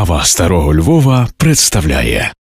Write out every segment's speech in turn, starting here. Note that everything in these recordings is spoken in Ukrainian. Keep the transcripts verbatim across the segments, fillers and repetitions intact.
Кава Старого Львова представляє.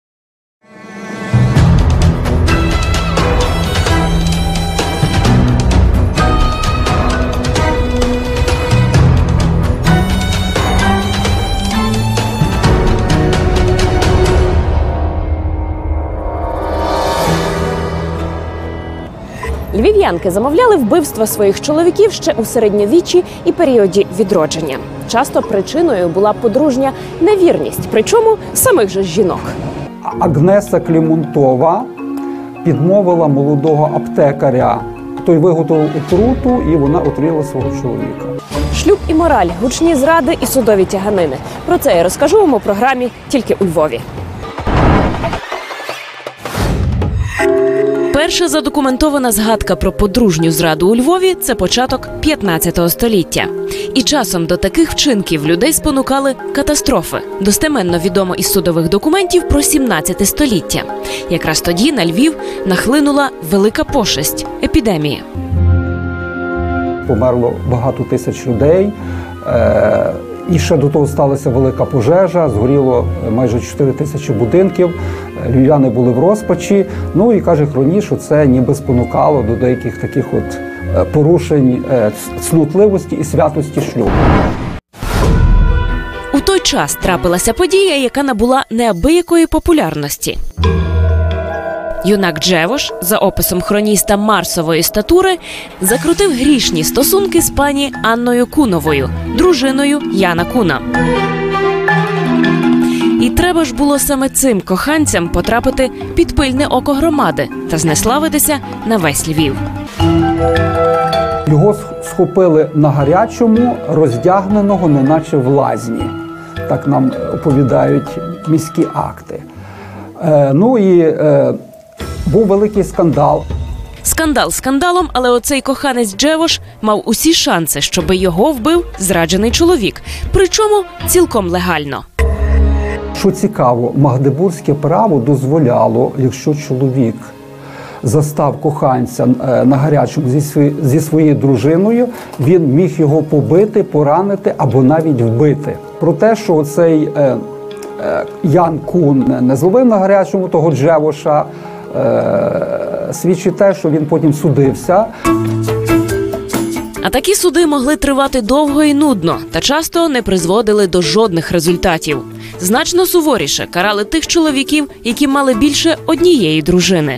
Львів'янки замовляли вбивства своїх чоловіків ще у середньовіччі і періоді відродження. Часто причиною була подружня невірність, причому самих же жінок. Агнеса Клімонтова підмовила молодого аптекаря. Той виготовив отруту, і вона отруїла свого чоловіка. Шлюб і мораль, гучні зради і судові тяганини. Про це я розкажу вам у програмі «Тільки у Львові». Перша задокументована згадка про подружню зраду у Львові – це початок п'ятнадцятого століття. І часом до таких вчинків людей спонукали катастрофи. Достеменно відомо із судових документів про сімнадцяте століття. Якраз тоді на Львів нахлинула велика пошесть – епідемія. Померло багато тисяч людей. І ще до того сталася велика пожежа, згоріло майже чотири тисячі будинків, львів'яни були в розпачі. Ну і, каже хроніст, що це ніби спонукало до деяких таких от порушень цнотливості і святості шлюбу. У той час трапилася подія, яка набула неабиякої популярності. Юнак Джевош, за описом хроніста марсової статури, закрутив грішні стосунки з пані Анною Куновою, дружиною Яна Куна. І треба ж було саме цим коханцям потрапити під пильне око громади та знеславитися на весь Львів. Його схопили на гарячому, роздягненого, неначе в лазні. Так нам оповідають міські акти. Е, ну і... Е, Був великий скандал. Скандал скандалом, але оцей коханець Джевош мав усі шанси, щоби його вбив зраджений чоловік. Причому цілком легально. Що цікаво, магдебурзьке право дозволяло, якщо чоловік застав коханця на гарячому зі своєю дружиною, він міг його побити, поранити або навіть вбити. Про те, що цей е, е, Ян Кун не зловив на гарячому того Джевоша, Е, свідчить те, що він потім судився. А такі суди могли тривати довго і нудно, та часто не призводили до жодних результатів. Значно суворіше карали тих чоловіків, які мали більше однієї дружини.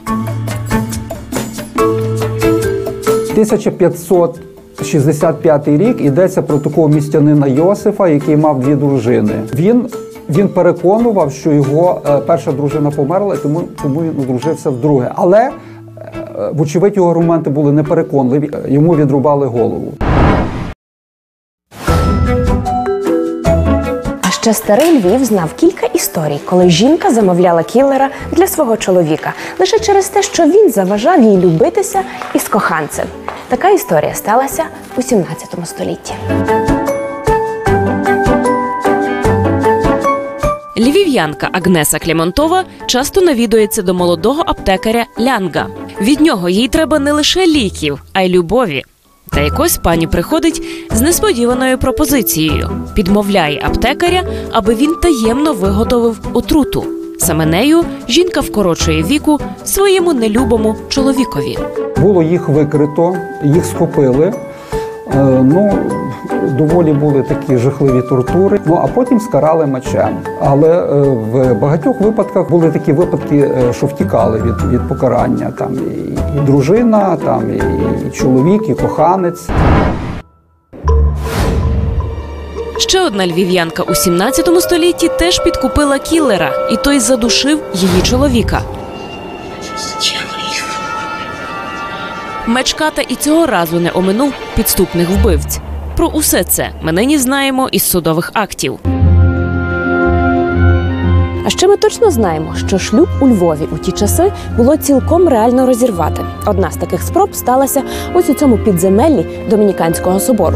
тисяча п'ятсот шістдесят п'ятий рік йдеться про такого містянина Йосифа, який мав дві дружини. Він Він переконував, що його е, перша дружина померла, тому, тому він одружився вдруге. Але, е, вочевидь, його аргументи були непереконливі, йому відрубали голову. А ще старий Львів знав кілька історій, коли жінка замовляла кіллера для свого чоловіка, лише через те, що він заважав їй любитися із коханцем. Така історія сталася у сімнадцятому столітті. Львів'янка Агнеса Клімонтова часто навідується до молодого аптекаря Лянга. Від нього їй треба не лише ліків, а й любові. Та якось пані приходить з несподіваною пропозицією. Підмовляє аптекаря, аби він таємно виготовив отруту. Саме нею жінка вкорочує віку своєму нелюбому чоловікові. Було їх викрито, їх схопили. Ну, доволі були такі жахливі тортури, ну а потім скарали мечем. Але в багатьох випадках були такі випадки, що втікали від, від покарання. Там і, і дружина, там і, і чоловік, і коханець. Ще одна львів'янка у сімнадцятому столітті теж підкупила кіллера, і той задушив її чоловіка. Мечката і цього разу не оминув підступних вбивць. Про усе це ми нині знаємо із судових актів. А ще ми точно знаємо, що шлюб у Львові у ті часи було цілком реально розірвати. Одна з таких спроб сталася ось у цьому підземеллі Домініканського собору.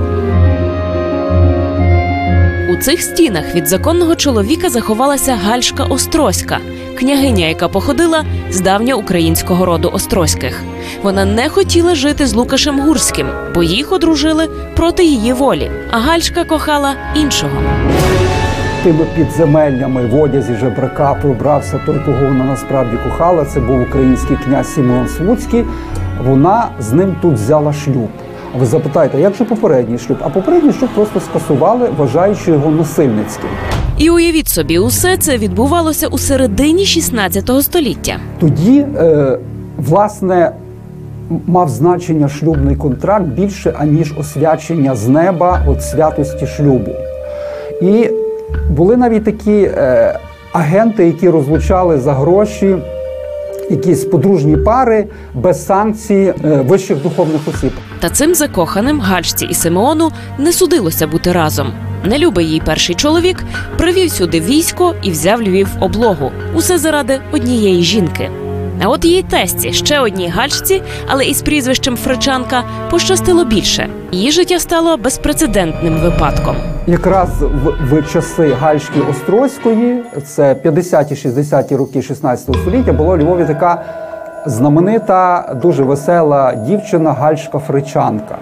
У цих стінах від законного чоловіка заховалася Гальшка Острозька, княгиня, яка походила з давньоукраїнського роду Острозьких. Вона не хотіла жити з Лукашем Гурським, бо їх одружили проти її волі, а Гальшка кохала іншого. тими підземеллями в одязі жебрака пробрався той, кого вона насправді кохала. Це був український князь Сімеон Слуцький. Вона з ним тут взяла шлюб. А ви запитаєте, як же попередній шлюб? А попередній шлюб просто скасували, вважаючи його насильницьким. І уявіть собі, усе це відбувалося у середині шістнадцятого століття. Тоді, е, власне, мав значення шлюбний контракт більше, аніж освячення з неба от святості шлюбу. І були навіть такі е, агенти, які розлучали за гроші якісь подружні пари без санкцій е, вищих духовних осіб. Та цим закоханим Гальшці і Симеону не судилося бути разом. Нелюбий їй перший чоловік привів сюди військо і взяв Львів в облогу. Усе заради однієї жінки. А от її тесті, ще одній Гальшці, але із прізвищем Фричанка, пощастило більше. Її життя стало безпрецедентним випадком. Якраз в, в часи Гальшки Острозької, це п'ятдесяті-шістдесяті роки шістнадцятого століття, була у Львові така знаменита, дуже весела дівчина Гальшка Фричанка.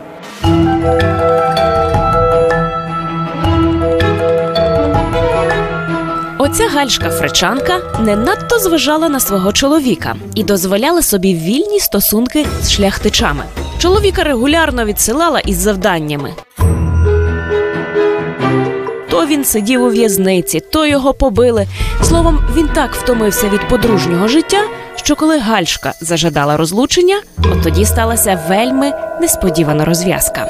Оця Гальшка Фричанка не надто зважала на свого чоловіка і дозволяла собі вільні стосунки з шляхтичами. Чоловіка регулярно відсилала із завданнями. То він сидів у в'язниці, то його побили. Словом, він так втомився від подружнього життя, що коли Гальшка зажадала розлучення, от тоді сталася вельми несподівана розв'язка.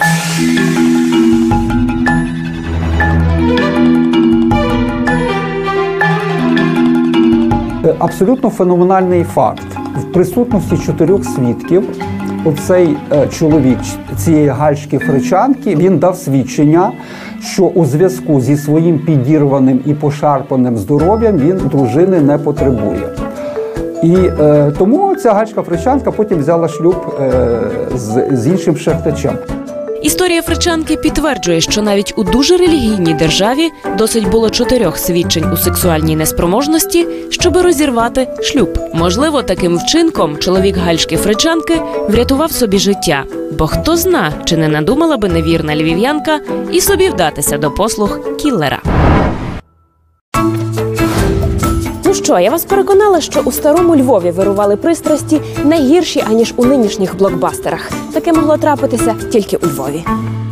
Абсолютно феноменальний факт. В присутності чотирьох свідків оцей е, чоловік цієї Гальшки Фричанки, він дав свідчення, що у зв'язку зі своїм підірваним і пошарпаним здоров'ям він дружини не потребує. І е, тому ця Гальшка Фричанка потім взяла шлюб е, з, з іншим шляхтичем. Історія Фричанки підтверджує, що навіть у дуже релігійній державі досить було чотирьох свідчень у сексуальній неспроможності, щоби розірвати шлюб. Можливо, таким вчинком чоловік Гальшки Фричанки врятував собі життя. Бо хто зна, чи не надумала би невірна львів'янка і собі вдатися до послуг кіллера. Ну що, я вас переконала, що у старому Львові вирували пристрасті не гірші, аніж у нинішніх блокбастерах. Таке могло трапитися тільки у Львові.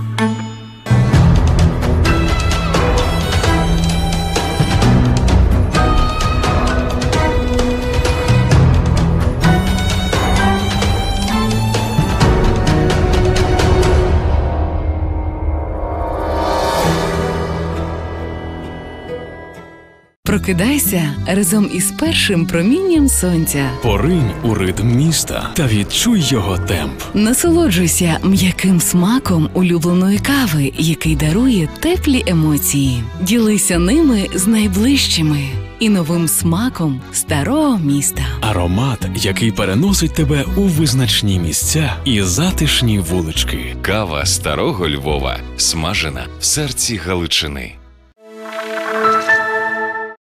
Прокидайся разом із першим промінням сонця. Поринь у ритм міста та відчуй його темп. Насолоджуйся м'яким смаком улюбленої кави, який дарує теплі емоції. Ділися ними з найближчими і новим смаком старого міста. Аромат, який переносить тебе у визначні місця і затишні вулички. Кава старого Львова, смажена в серці Галичини.